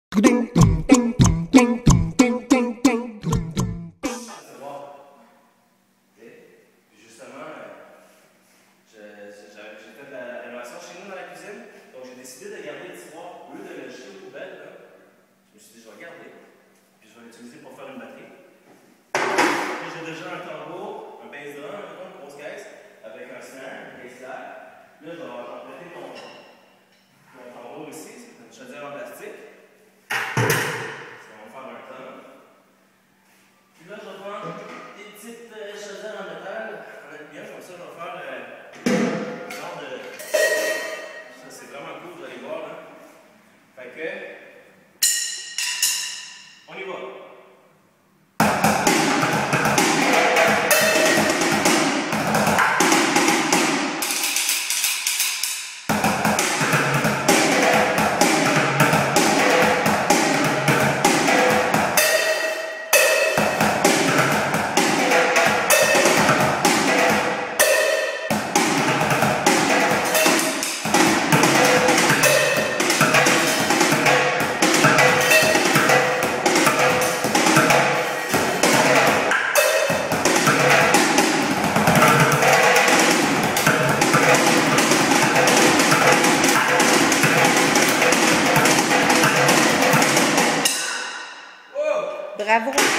J'ai fait la rénovation chez nous dans la cuisine, donc j'ai décidé de garder le tiroir au lieu de le jeter aux poubelles. Là. Je me suis dit, je vais le garder, puis je vais l'utiliser pour faire une batterie. Puis j'ai déjà un tambour, un bass drum, une grosse caisse, avec un snare, une caisse claire. Là, je vais compléter mon tambour ici, c'est une chaudière en plastique. Ça va me faire un ton. Puis là, je vais prendre des petites chaudières en métal, en aluminium, comme ça, je vais faire un genre de. Ça, c'est vraiment cool, vous allez voir, là. Fait que. On y va. Bravo!